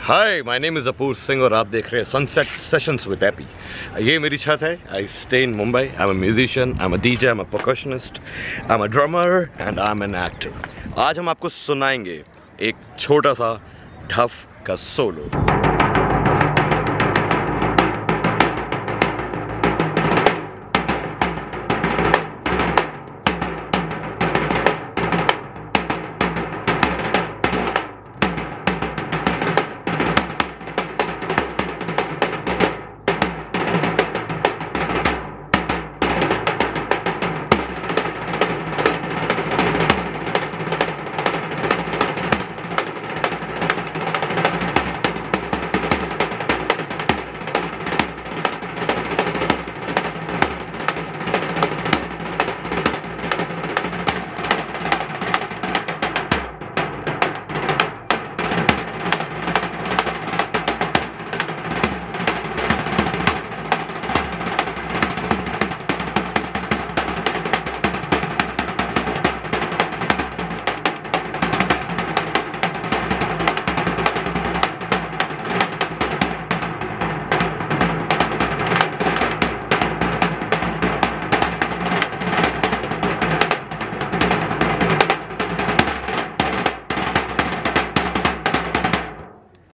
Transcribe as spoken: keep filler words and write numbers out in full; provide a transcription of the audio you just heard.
Hi, my name is Apoorv Singh और आप देख रहे हैं सनसेट सेशंस विद एपी। ये मेरी छत है। I stay in Mumbai. I am a musician, I am a DJ, I am a percussionist, I am a drummer and I am an actor. आज हम आपको सुनाएंगे एक छोटा सा ढफ का सोलो।